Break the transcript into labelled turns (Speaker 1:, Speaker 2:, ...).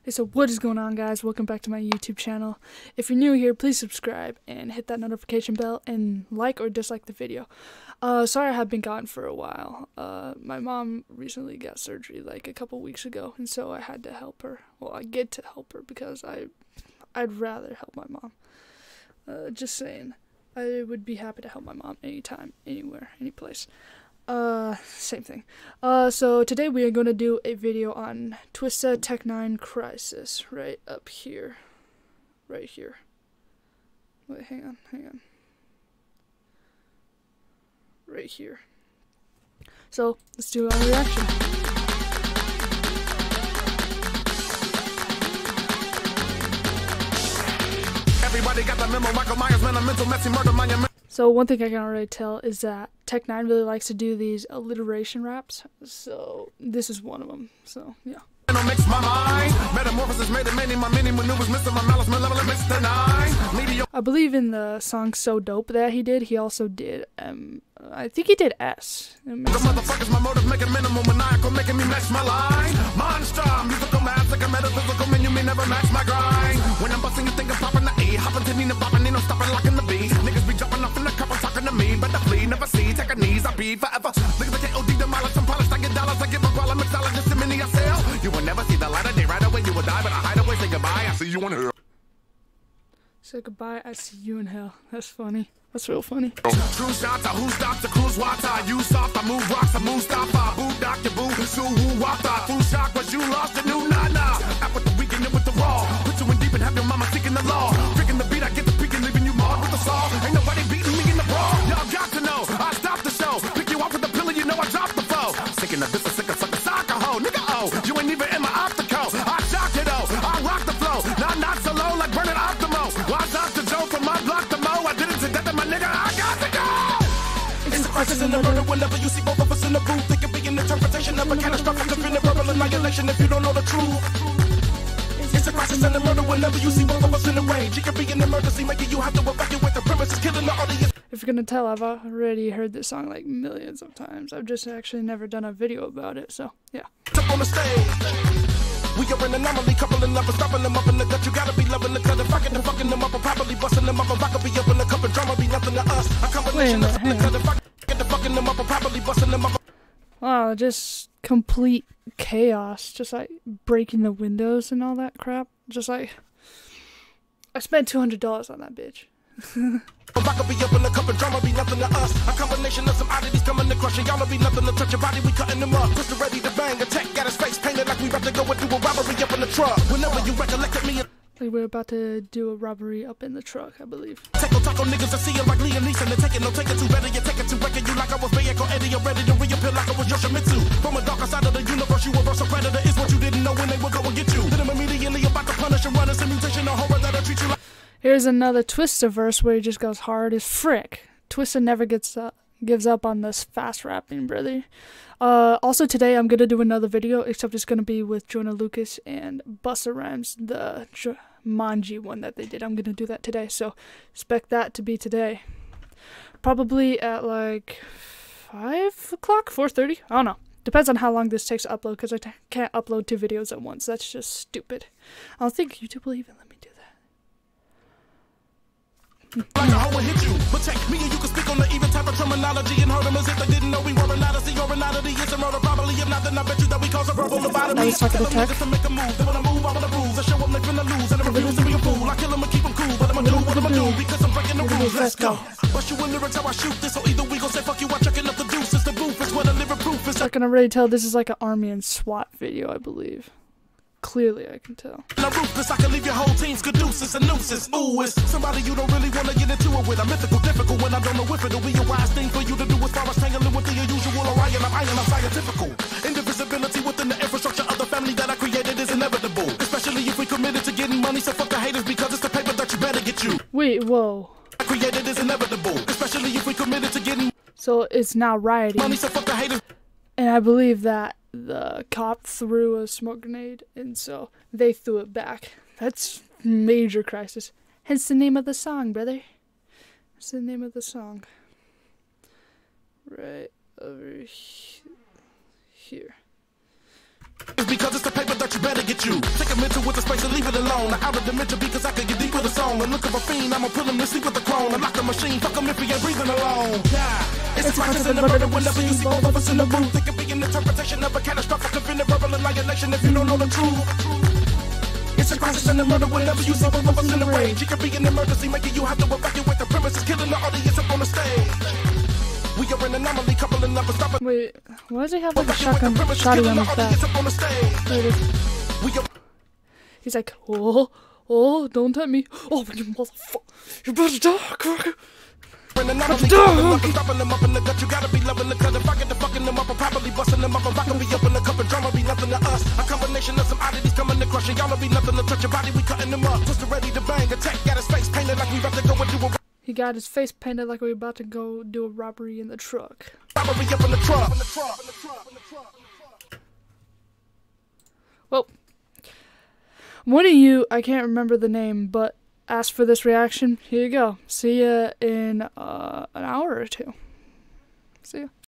Speaker 1: Hey, so what is going on, guys? Welcome back to my YouTube channel. If you're new here, please subscribe and hit that notification bell and like or dislike the video. Sorry I have been gone for a while. My mom recently got surgery like a couple weeks ago, and so I had to help her. Well, I get to help her because I'd rather help my mom. Just saying. I would be happy to help my mom anytime, anywhere, any place. Same thing. So today we are going to do a video on Twista N9ne Crisis, right up here. Right here. Wait, hang on. Right here. So, let's do our reaction. Everybody got the memo, Michael Myers, man, a mental messy murder monument. So one thing I can already tell is that N9ne really likes to do these alliteration raps, so this is one of them, so yeah. I believe in the song So Dope that he did, he also did, I think he did S. The motherfuckers, my motive make a minimal maniacal, making me match my line. Monster, musical math, like a metaphysical menu may never match my grind. When I'm busting, you think I'm popping the E, hopping to Nina, bopping, ain't no stopping, locking the B. Niggas be jumping up in the cup, talking to me, but the flee, never see, take a knees, I be forever. Look at the KOD, demolish some polish, I get dollars, I give a while, I'm mixologist, and many I sell. You will never see the light of day, right away you will die, but I hide away, say goodbye, I see you in hell. Say goodbye, I see you in hell. That's funny. That's real funny. True shots, who stops the cruise water? You soft, I move rocks, I move stop, I boo doctor boo, so who wata? Food shock, but you lost the new nana. Out with the weekend and with the raw. Put you in deep and have your mama seeking the law. Picking the beat, I get the peak and leaving you marred with the saw. Ain't nobody beating me in the brawl. Y'all got to know, I stopped the show. Pick you up with the pillar, you know I dropped the foe. Sicking of this, a sick of sucker soccer hoe. Nigga, oh, you ain't even in my optical. I shock it, oh, I rock the flow. Not so low like burning Optimo. Why Dr. Joe from my block to Mo? I did it to death, my nigga, I got to go. It's a crisis in the murder whenever you see both of us in the booth. It could be an interpretation of a catastrophic event, verbal annihilation if you don't know the truth. It's a crisis in the murder whenever you see both of us in the rage. It could be an emergency, making you have to evacuate the premises, killing the audience. If you're gonna tell, I've already heard this song like millions of times. I've just actually never done a video about it, so yeah. Up on the stage. We are an anomaly, coupling up and stopping them up in the gut. You gotta be loving the cut and fucking them up and probably busting them up and rock be up in the cup and drama be nothing to us. A combination of the cut and fucking them up and probably busting them up. Wow, just complete chaos. Just like breaking the windows and all that crap. Just like I spent $200 on that bitch. Rock be up in the cup and drama be nothing to us. A combination of some oddities coming to crush y'all be nothing to touch your body. We cutting them up. Twista ready to bang. Attack got his face painted like we about to go and do a robbery up in the truck. Whenever you recollect me. Like we're about to do a robbery up in the truck, I believe. Taco niggas, I see you like Liam Neeson. They take it, no take it too better. You take it too record you like I was Bayeko Eddie. You're ready to reappear like I was Yoshimitsu. From a darker side of the universe, you reverse a predator. Is what you didn't know when they would go and get you. Hit them immediately about to punish and run. It's a mutation of horror that'll treat you like. Here's another Twista verse where he just goes hard as frick. Twista never gives up on this fast rapping, brother. Also today I'm gonna do another video, except it's gonna be with Jonah Lucas and Busta Rhymes, the Manji one that they did. I'm gonna do that today, so expect that to be today. Probably at like 5 o'clock, 4:30. I don't know. Depends on how long this takes to upload, because I can't upload 2 videos at once. That's just stupid. I don't think YouTube will even let me do that. Like a hoe will hit you, but take me and you can speak on the even type of terminology and heard them as if they didn't know we were an odyssey or an oddity. It's a murder probably, if not then I bet you that we cause a verbal lobotomy. I was talking to Tech. To make a move, they wanna move, I wanna bruise. I show them they finna lose, and I refuse to be a fool. I kill them and keep them cool, but I'ma do what I'ma do, because I'm breaking the rules. Let's go. Bust you in lyrics how I shoot this, so either we gon' say fuck you, I'm checking up the deuces. The booth is where the liver proof is. I can already tell this is like an army and SWAT video, I believe. Clearly, I can tell. Now ruthless, I can leave your whole team caduceus and nooses. Ooh, it's somebody you don't really want to get into it with. I'm mythical, difficult when I don't know if it'll be a wise thing for you to do as far as tangling with the unusual Orion. I'm iron, I'm scientifical. Indivisibility within the infrastructure of the family that I created is inevitable. Especially if we committed to getting money, so fuck the haters because it's the paper that you better get you. Wait, whoa. I created is inevitable. Especially if we committed to getting. So it's now rioting. Money, so fuck the haters. And I believe that the cop threw a smoke grenade, and so they threw it back. That's major crisis. Hence the name of the song, brother. That's the name of the song. Right over here.
Speaker 2: It's because it's the paper that you better get you. Take a mental with the space and leave it alone. Out of the mental because I could get deep with a song. And look of a fiend, I'ma pull him to sleep with the clone. Unlock the machine, fuck him if he ain't breathing alone. Yeah, it's a crisis in the murder whenever you see both of us in the booth. It could be an interpretation of a catastrophic event, a verbal annihilation if you don't know the truth. It's a crisis in the murder whenever you see both of us in the rage. It could be an emergency, making you have to evacuate the premises, killing the audience up on the stage. We are an anomaly, coupling up and stopping.
Speaker 1: Wait, why does he have like a shotgun on his back? There it is. He's like, oh, don't tempt me. Oh, you motherfucker. You better die.
Speaker 2: Stopping them up in the gut, you gotta be loving the cut. If I get the fucking them up, I'm probably busting them up. I'm rocking me up in the cup and drama be nothing to us. A combination of some oddities coming to crush it. Y'all be nothing to touch your body, we cutting them up. Twisted ready to bang, attack, got his face painted like we about to go and do a.
Speaker 1: He got his face painted like we about to go do a robbery in the truck.
Speaker 2: Robbery up in the truck.
Speaker 1: Well, one of you, I can't remember the name, but asked for this reaction. Here you go. See ya in an hour or two. See ya.